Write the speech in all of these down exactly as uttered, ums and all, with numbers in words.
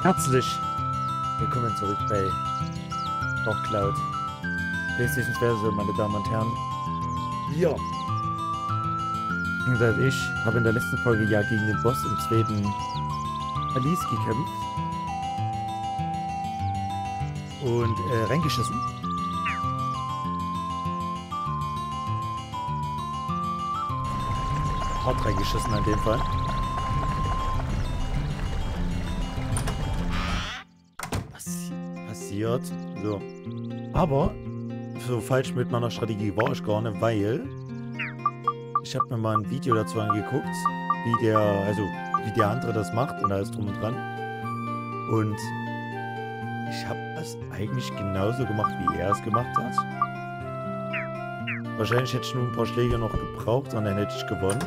Herzlich willkommen zurück bei Dark Cloud. PlayStation Version, meine Damen und Herren. Wir, beziehungsweise ich, habe in der letzten Folge ja gegen den Boss im zweiten Alice gekämpft. Und äh, reingeschissen. Hart reingeschissen in dem Fall. Passiert. So. Aber so falsch mit meiner Strategie war ich gar nicht, weil ich habe mir mal ein Video dazu angeguckt, wie der, also wie der andere das macht und alles drum und dran. Und ich habe das eigentlich genauso gemacht, wie er es gemacht hat. Wahrscheinlich hätte ich nur ein paar Schläge noch gebraucht und dann hätte ich gewonnen.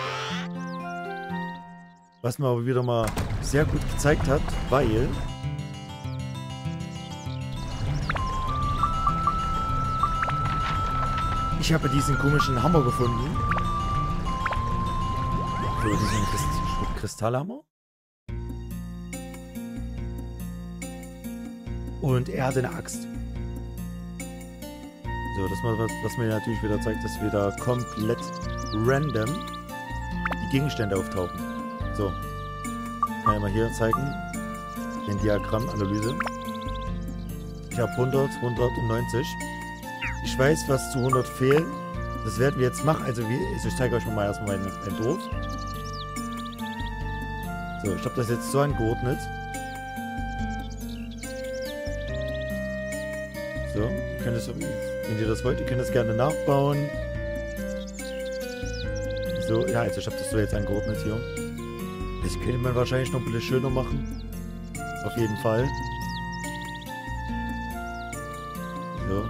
Was mir aber wieder mal sehr gut gezeigt hat, weil ich habe diesen komischen Hammer gefunden. So, diesen Christ Kristallhammer. Und er hatte eine Axt. So, das mal, was, was mir natürlich wieder zeigt, dass wieder komplett random die Gegenstände auftauchen. So. Kann ich mal hier zeigen. Den Diagrammanalyse. Ich habe hundert, hundertneunzig. Ich weiß, was zu hundert fehlt. Das werden wir jetzt machen. Also, wie, ich zeige euch mal erstmal mein, mein Dorf. So, ich habe das jetzt so angeordnet. So, ihr könnt es, wenn ihr das wollt, ihr könnt es gerne nachbauen. So, ja, also ich habe das so jetzt angeordnet hier. Das könnte man wahrscheinlich noch ein bisschen schöner machen. Auf jeden Fall. So.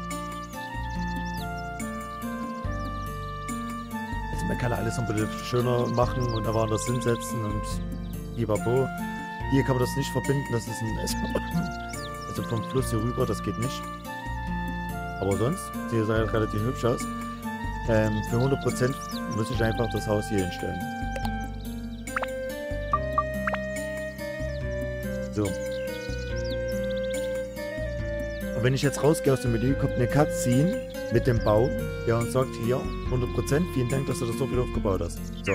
Also man kann alles noch ein bisschen schöner machen und da woanders hinsetzen und Ibabo. Hier kann man das nicht verbinden, das ist ein... Also vom Fluss hier rüber, das geht nicht. Aber sonst sieht es halt relativ hübsch aus. Ähm, für hundert Prozent muss ich einfach das Haus hier hinstellen. So. Und wenn ich jetzt rausgehe aus dem Menü, kommt eine Cutscene mit dem Bau, ja, und sagt hier hundert Prozent, vielen Dank, dass du das so viel aufgebaut hast. So.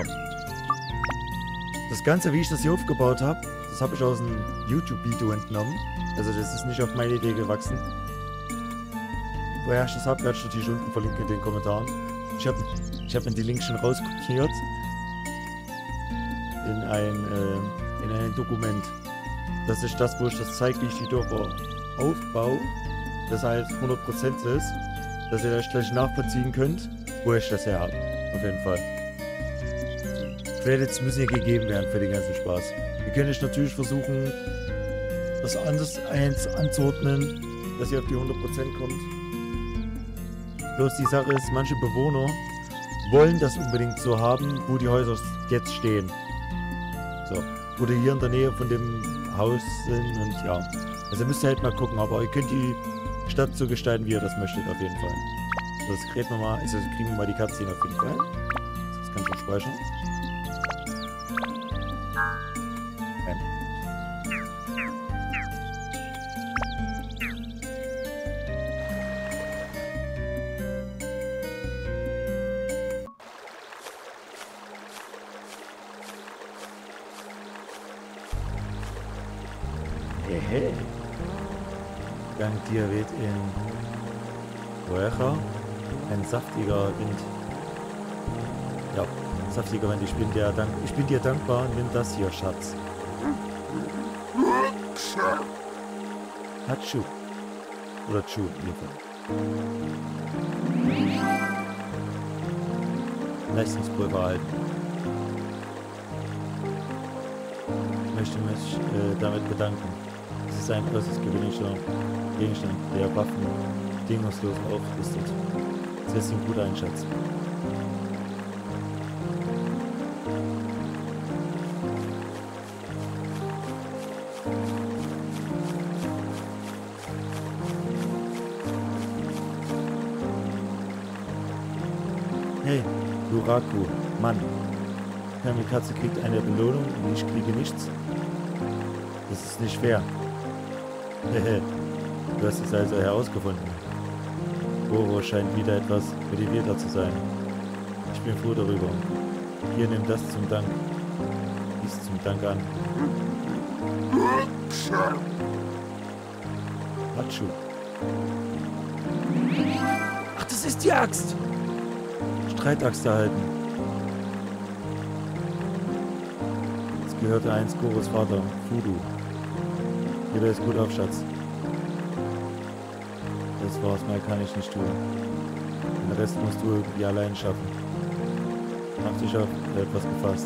Das Ganze, wie ich das hier aufgebaut habe, das habe ich aus einem YouTube-Video entnommen. Also das ist nicht auf meine Idee gewachsen. Woher ich das habe, werde ich natürlich unten verlinken in den Kommentaren. Ich habe ich hab mir die Links schon rauskopiert. In ein, äh, in ein Dokument. Das ist das, wo ich das zeige, wie ich die Dörfer aufbaue. Das halt hundert Prozent ist. Dass ihr das gleich nachvollziehen könnt, wo ich das her habe. Auf jeden Fall. Credits müssen hier gegeben werden für den ganzen Spaß. Ihr könnt euch natürlich versuchen, das anders eins anzuordnen, dass ihr auf die hundert Prozent kommt. Bloß die Sache ist, manche Bewohner wollen das unbedingt so haben, wo die Häuser jetzt stehen. So. Oder hier in der Nähe von dem Haus sind und ja. Also müsst ihr halt mal gucken, aber ihr könnt die Stadt so gestalten, wie ihr das möchtet, auf jeden Fall. Das kriegen wir mal, also kriegen wir mal die Cutscene auf jeden Fall. Das kann ich schon speichern. Okay. Hey, hey. Dank dir weht in Roecha ein saftiger Wind. Ja, ein saftiger Wind. Ich bin dir, dank ich bin dir dankbar. Nimm das hier, Schatz. Hatschu. Oder Chu, Leistungspulver erhalten. Ich möchte mich äh, damit bedanken. Es ist ein äußerst gewöhnlicher Gegenstand, der Waffen bedingungslos aufrüstet. Das lässt ihn gut einschätzen. Hey, Das ist nicht schwer. Du hast es also herausgefunden. Goro scheint wieder etwas motivierter zu sein. Ich bin froh darüber. Hier, nimm das zum Dank. Dies zum Dank an. Hatschu. Ach, das ist die Axt! Streitaxt erhalten. Es gehörte einst Goros Vater, Fudu. Gebe es gut auf, Schatz. Das war's, mehr kann ich nicht tun. Den Rest musst du irgendwie allein schaffen. Mach dich auf, etwas gefasst.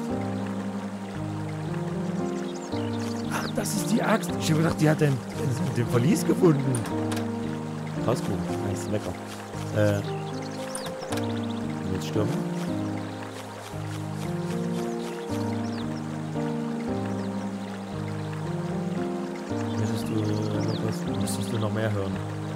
Ach, das ist die Axt. Ich habe gedacht, die hat den, den, den Verlies gefunden. Rausgucken, das ist lecker. Äh. Jetzt stürmen. Müsstest du noch was, müsstest du noch mehr hören?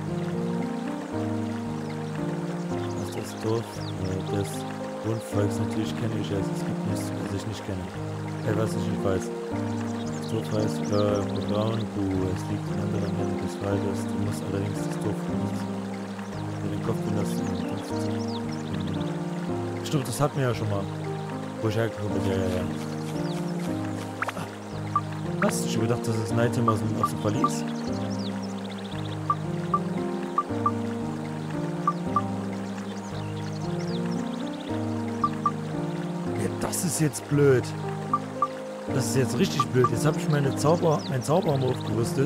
Was das Dorf äh, des Grundvolks, natürlich kenne ich es. Es gibt nichts, was ich nicht kenne. Äh, was ich nicht weiß. Das Dorf heißt äh, Braunkuh. Es liegt am anderen Ende des Waldes. Du musst allerdings das Dorf mit den Kopf benutzen. Stimmt, das hatten wir ja schon mal. Wo ich hergekommen bin, ja, ja, ja. Was? Ich hab gedacht, das ist ein Item aus dem, aus dem Verlies. Ja, das ist jetzt blöd. Das ist jetzt richtig blöd. Jetzt habe ich meine Zauber, mein Zauberarm aufgerüstet.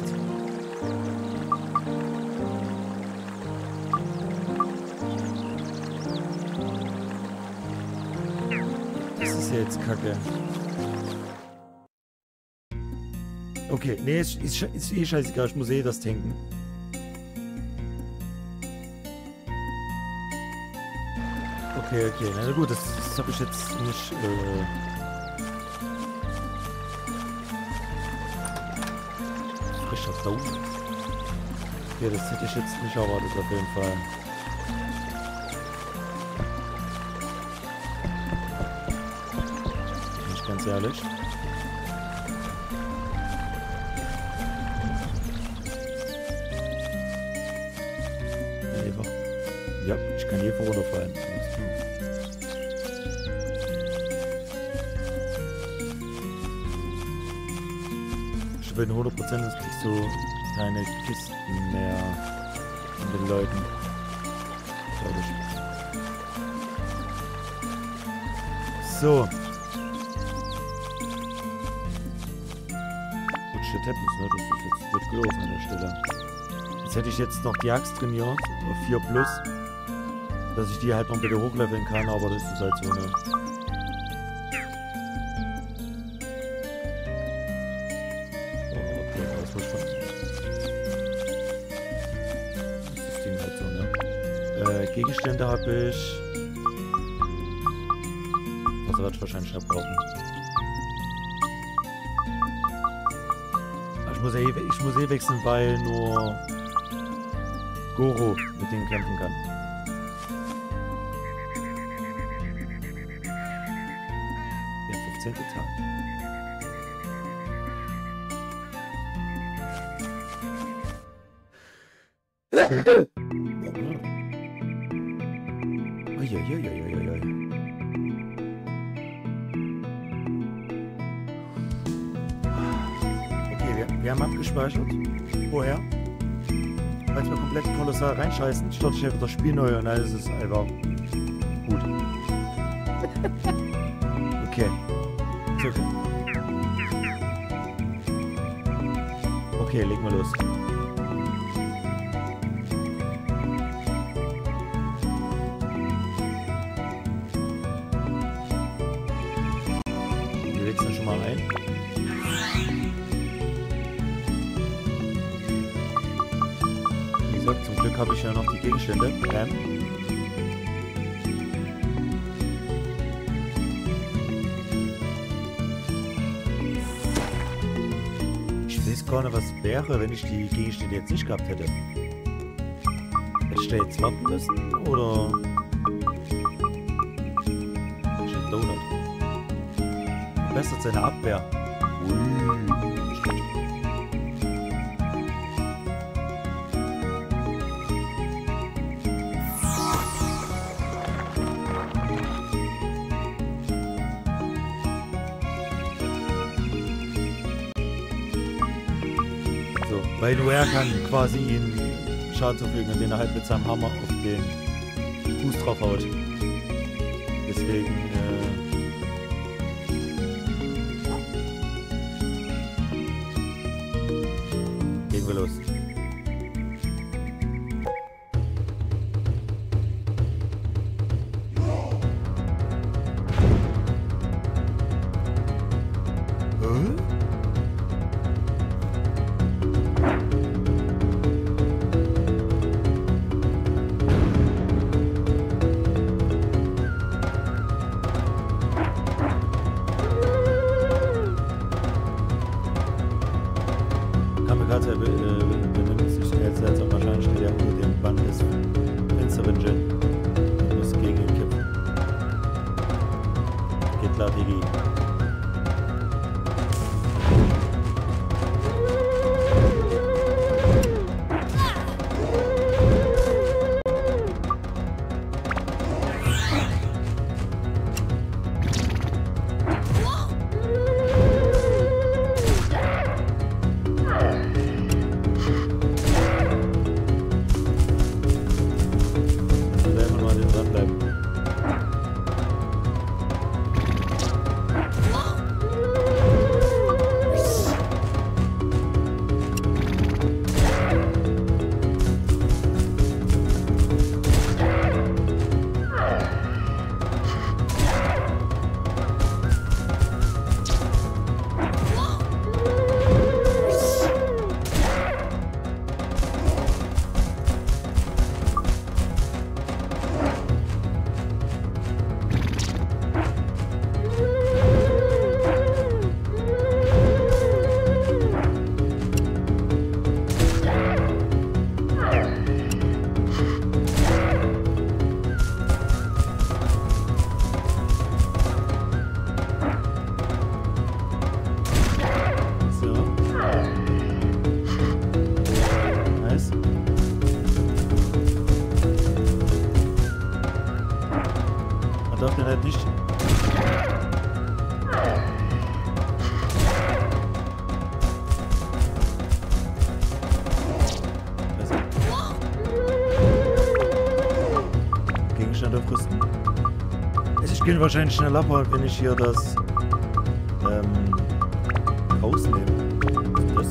Jetzt kacke. Okay, nee, ist, ist, ist eh scheißegal, ich muss eh das tanken. Okay, okay, na gut, das, das habe ich jetzt nicht. Äh Frischer Donut. Okay, das hätte ich jetzt nicht erwartet, auf jeden Fall. Ganz ehrlich. Einfach. Ja, ich kann hier vor runterfallen. Ich bin hundert Prozent, es kriegst du keine Kisten mehr von den Leuten. Glaube ich. So. Teppich, ne? Das ist jetzt wird gelaufen an der Stelle. Jetzt hätte ich jetzt noch die Axt trainiert auf vier plus, dass ich die halt noch bitte hochleveln kann, aber das ist halt so, ne? Oh, okay, das muss schon. Das ist das Ding halt so, ne? Äh, Gegenstände habe ich. Was werde ich wahrscheinlich noch brauchen. Ich muss, eh, ich muss eh wechseln, weil nur Goro mit denen kämpfen kann. Der fünfzehnte Tag. Uiuiuiuiui. Wir haben abgespeichert. Vorher. Falls wir komplett kolossal reinscheißen, starte ich einfach das Spiel neu und alles ist einfach gut. Okay. Ist okay. Okay, legen wir los. Wir wechseln schon mal rein. Zum Glück habe ich ja noch die Gegenstände. Bam. Ich weiß gar nicht, was wäre, wenn ich die Gegenstände jetzt nicht gehabt hätte. Hätte ich da jetzt warten müssen, oder? Ich hätte Donut. Verbessert seine Abwehr. Ui. Weil nur er kann quasi ihn Schaden zufügen, indem er halt mit seinem Hammer auf den Fuß drauf haut. Deswegen, äh... gehen wir los. Kamikaze äh, benimmt sich jetzt seltsam. Wahrscheinlich steht er unter dem Bann des finsteren Djinn und muss gegen ihn kämpfen. Geht klar, Digi. Darf den halt nicht. Also. Gegenstände aufrüsten. Also ich gehe wahrscheinlich schneller ab, wenn ich hier das ähm, rausnehme. Das.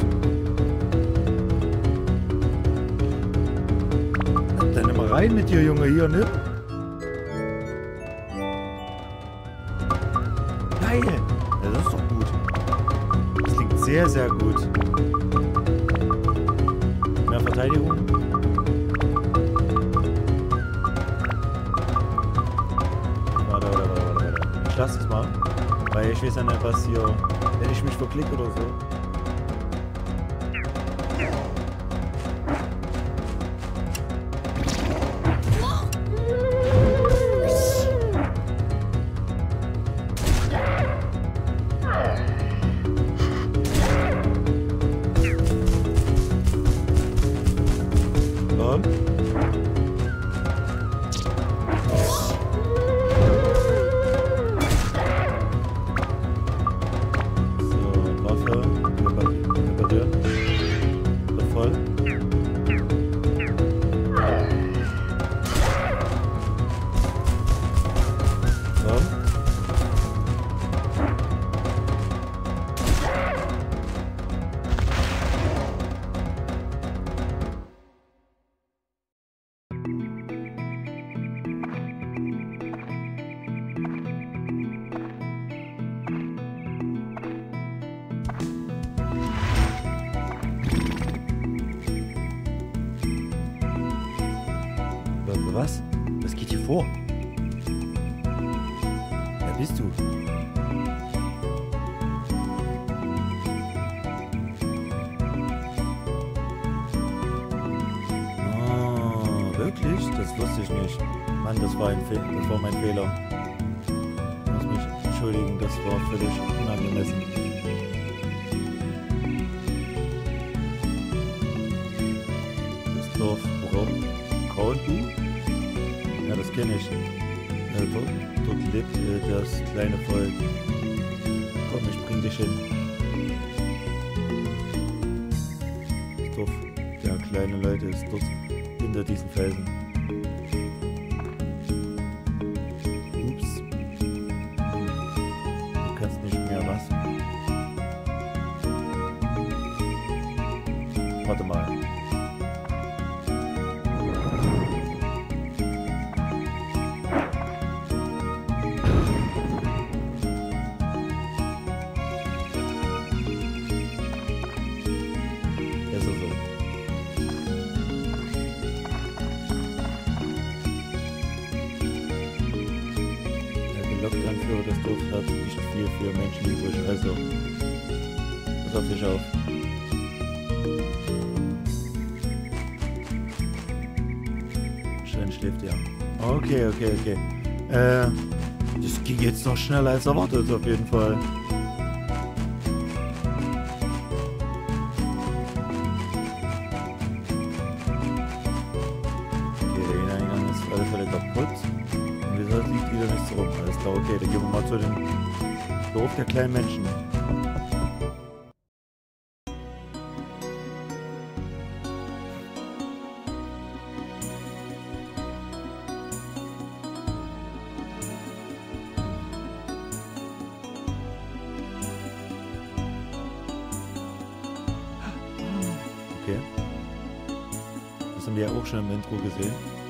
Dann nimm mal rein mit dir, Junge, hier, ne? Das ist doch gut. Das klingt sehr, sehr gut. Mehr Verteidigung. Warte, warte, warte, warte. Ich lasse es mal. Weil ich weiß ja nicht, was hier... Wenn ich mich verklicke oder so. Was? Was geht hier vor? Wer bist du? Oh, wirklich? Das wusste ich nicht. Mann, das war, ein Fe das war mein Fehler. Ich muss mich entschuldigen, das war völlig unangemessen. Das Dorf Braunbu? Ja, das kenne ich. Äh, dort, dort lebt äh, das kleine Volk. Komm, ich bring dich hin. Dorf der kleinen Leute ist dort hinter diesen Felsen. Ups. Du kannst nicht mehr was. Warte mal. Anführer des Dorfs hat nicht viel für Menschen übrig, also pass auf dich auf. Schön schläft ja. Okay, okay, okay. Äh, das ging jetzt noch schneller als erwartet auf jeden Fall. Okay, der Eingang ist auf alle Fälle kaputt. Wieso liegt wieder nichts rum? Alles klar, okay, dann gehen wir mal zu dem Dorf der kleinen Menschen. Okay. Das haben wir ja auch schon im Intro gesehen.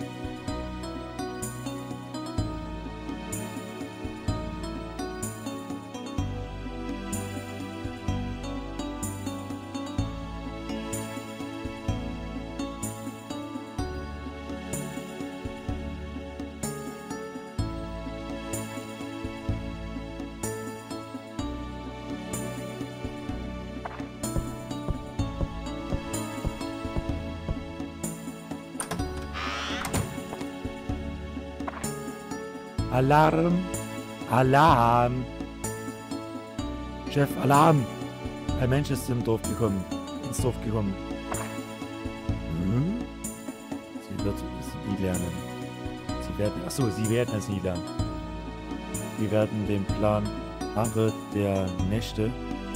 Alarm! Alarm! Chef, Alarm! Ein Mensch ist im Dorf gekommen. Ins Dorf gekommen. Hm? Sie wird es nie lernen. Sie werden. Achso, sie werden es nie lernen. Sie werden den Plan Haare der Nächte.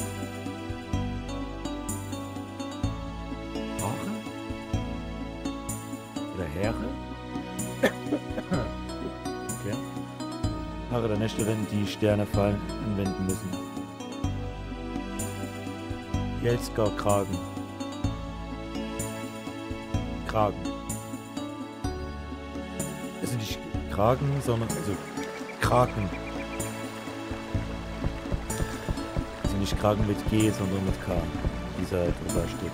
Haare? Oder Heere? Okay. Haare der Nächte, wenn die Sterne fallen, anwenden müssen. Jelsker Kragen. Kragen. Also nicht Kragen, sondern also Kraken. Also nicht Kragen mit G, sondern mit K. Dieser drüber steht.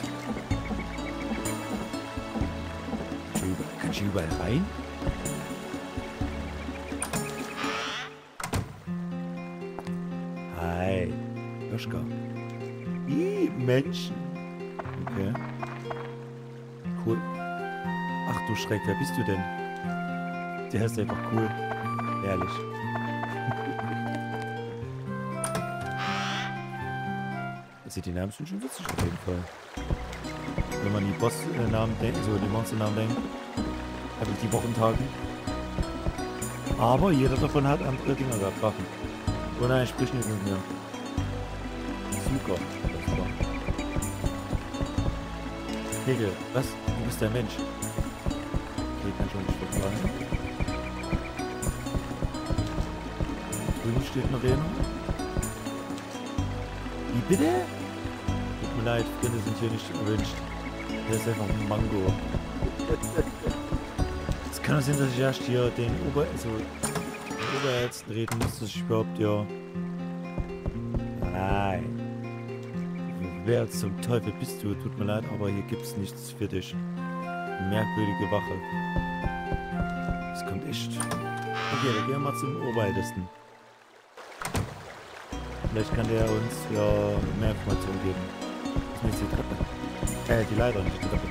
Kann ich überall rein? Hi. Joschka. Ih, Menschen. Okay. Cool. Ach du Schreck, wer bist du denn? Der ist einfach cool. Ehrlich. Also die Namen sind schon witzig auf jeden Fall. Wenn man die Boss-Namen denkt, so die Monster-Namen denkt, habe ich die Wochentagen. Aber jeder davon hat andere Dinger gehabt, Waffen. Oh nein, sprich nicht mit mir. Super. Hegel, was? Du bist der Mensch. Okay, kann schon nicht vertragen. Drüben steht eine Arena. Wie bitte? Tut mir leid, Freunde sind hier nicht erwünscht. Der ist einfach ein Mango. Es kann sein, dass ich erst hier den Ober... Also, den Oberärzten reden muss, dass ich überhaupt ja... Nein. Wer zum Teufel bist du? Tut mir leid, aber hier gibt's nichts für dich. Merkwürdige Wache. Das kommt echt. Okay, dann gehen wir mal zum Oberältesten. Vielleicht kann der uns ja mehr Informationen geben. Das ist nicht die Treppe. Äh, die Leiter, nicht die Treppe.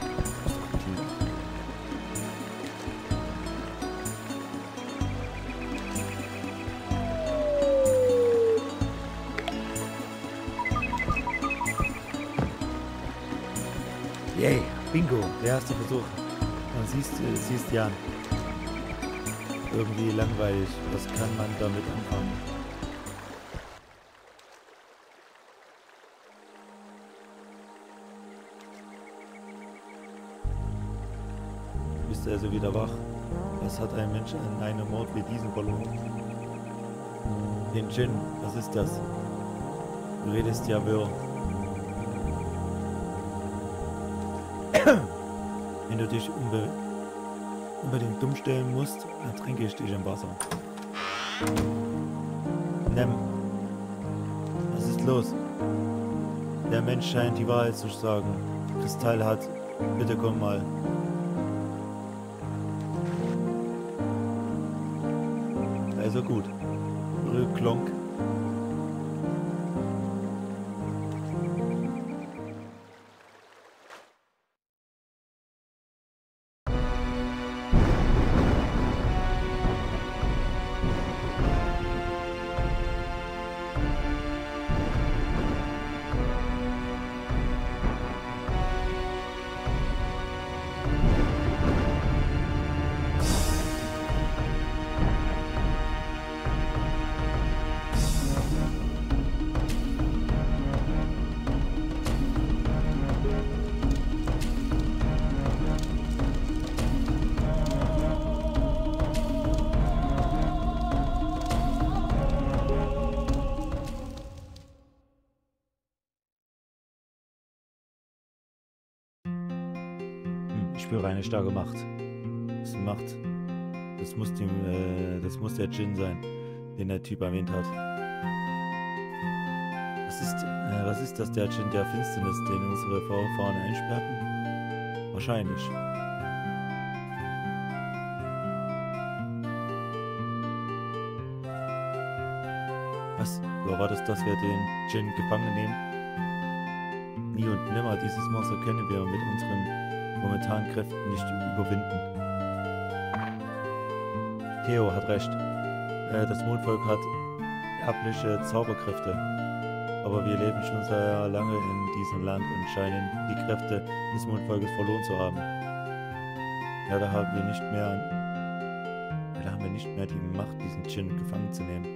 Yay, Bingo, der erste Versuch. Man siehst, äh, siehst ja. Irgendwie langweilig. Was kann man damit anfangen? ist also wieder wach. Was hat ein Mensch an einem Ort wie diesem verloren? Den Djinn, was ist das? Du redest ja wirr. Wenn du dich unbe unbedingt dumm stellen musst, dann trinke ich dich im Wasser. Nem. Was ist los? Der Mensch scheint die Wahrheit zu sagen. Kristall hat. Bitte komm mal. Also gut. Klonk. Ich spüre eine starke Macht. Das Macht. Das muss dem, äh, das muss der Djinn sein, den der Typ erwähnt hat. Was ist, äh, was ist das, der Djinn der Finsternis, den unsere Vorfahren einsperrten? Wahrscheinlich. Was? Du erwartest, dass wir den Djinn gefangen nehmen? Nie und nimmer. Dieses Monster können wir mit unseren momentanen Kräften nicht überwinden. Theo hat recht. Äh, das Mondvolk hat erbliche Zauberkräfte. Aber wir leben schon sehr lange in diesem Land und scheinen die Kräfte des Mondvolkes verloren zu haben. Ja, da haben wir nicht mehr, ja, da haben wir nicht mehr die Macht, diesen Djinn gefangen zu nehmen.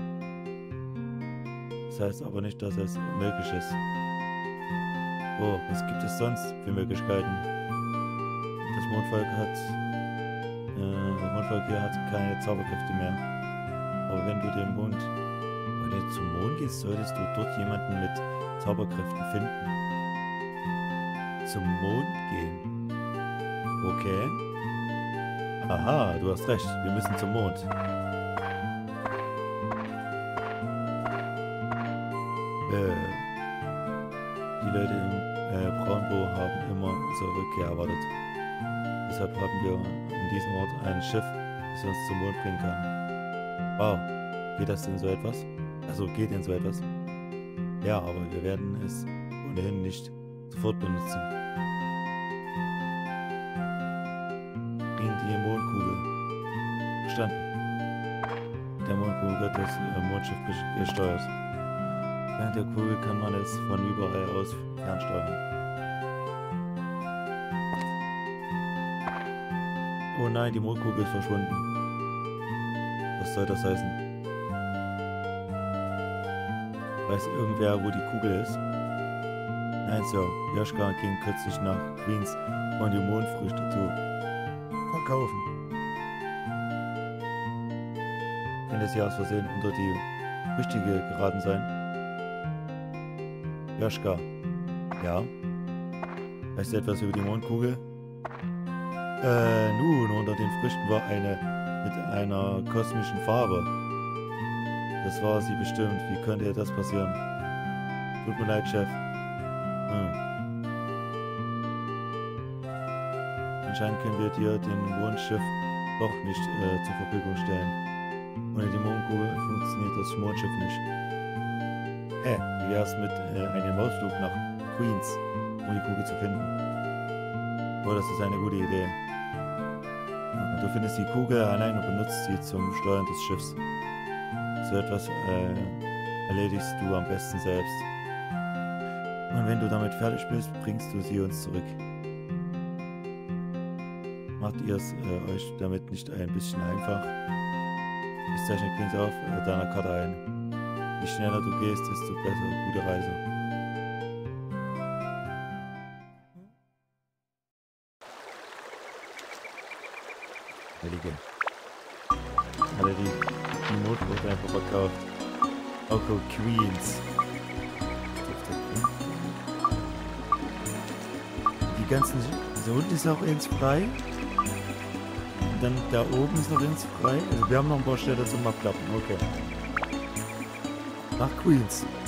Das heißt aber nicht, dass es unmöglich ist. Oh, was gibt es sonst für Möglichkeiten? Das Mondvolk hat, äh, das Mondvolk hier hat keine Zauberkräfte mehr. Aber wenn du den Mond, wenn du zum Mond gehst, solltest du dort jemanden mit Zauberkräften finden. Zum Mond gehen. Okay. Aha, du hast recht. Wir müssen zum Mond. Äh, die Leute im äh, Braunbo haben immer unsere Rückkehr erwartet. Deshalb haben wir an diesem Ort ein Schiff, das uns zum Mond bringen kann. Wow, geht das denn so etwas? Also geht denn so etwas? Ja, aber wir werden es ohnehin nicht sofort benutzen. Bringen die Mondkugel. Verstanden. Der Mondkugel wird das äh, Mondschiff gesteuert. Während der Kugel kann man es von überall aus fernsteuern. Oh nein, die Mondkugel ist verschwunden. Was soll das heißen? Weiß irgendwer, wo die Kugel ist? Nein, Sir. Joschka ging kürzlich nach Queens, um die Mondfrüchte zu verkaufen. Könnte sie aus Versehen unter die Richtige geraten sein? Joschka. Ja? Weißt du etwas über die Mondkugel? Äh, nun, unter den Früchten war eine mit einer kosmischen Farbe. Das war sie bestimmt. Wie könnte das passieren? Tut mir leid, Chef. Hm. Anscheinend können wir dir den Mondschiff doch nicht äh, zur Verfügung stellen. Ohne die Mondkugel funktioniert das Mondschiff nicht. Hä, wie wär's mit äh, einem Ausflug nach Queens, um die Kugel zu finden? Oh, das ist eine gute Idee. Du findest die Kugel allein und benutzt sie zum Steuern des Schiffs. So etwas äh, erledigst du am besten selbst. Und wenn du damit fertig bist, bringst du sie uns zurück. Macht ihr es äh, euch damit nicht ein bisschen einfach? Ich zeichne Queens auf äh, deiner Karte ein. Je schneller du gehst, desto besser. Gute Reise. Hat er die, die Notebook einfach verkauft. Oko Queens. Die ganzen... So unten ist noch eins frei. Und dann da oben ist noch eins frei. Also wir haben noch ein paar Städte zum Abklappen. Okay. Nach Queens.